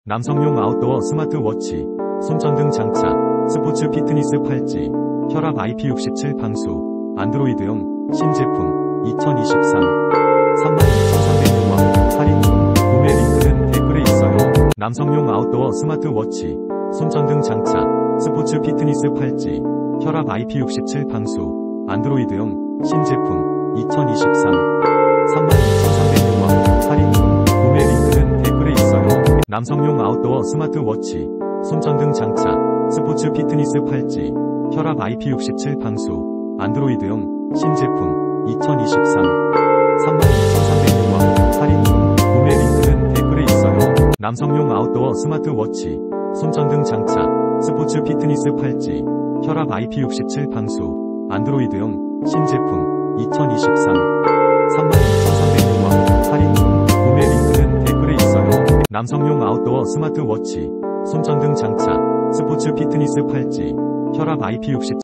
남성용 아웃도어 스마트워치, 손전등 장착, 스포츠 피트니스 팔찌, 혈압 IP67 방수, 안드로이드용 신제품 2023 32,306원 할인 중. 구매 링크는 댓글에 있어요. 남성용 아웃도어 스마트워치, 손전등 장착, 스포츠 피트니스 팔찌, 혈압 IP67 방수, 안드로이드용 신제품 2023 32,306원 할인 중. 구매 링크는 댓글에 있어요. 남성용 아웃도어 스마트워치, 손전등 장착, 스포츠 피트니스 팔찌, 혈압 IP67 방수, 안드로이드용 신제품 2023 32,306원 할인 중. 구매 링크는 댓글에 있어요. 남성용 아웃도어 스마트워치, 손전등 장착, 스포츠 피트니스 팔찌, 혈압 IP67 방수, 안드로이드용 신제품 2023 32,306원 할인 중. 구매 링크는 댓글에 있어요. 남성용 아웃도어 스마트워치, 손전등 장착, 스포츠 피트니스 팔찌, 혈압 IP67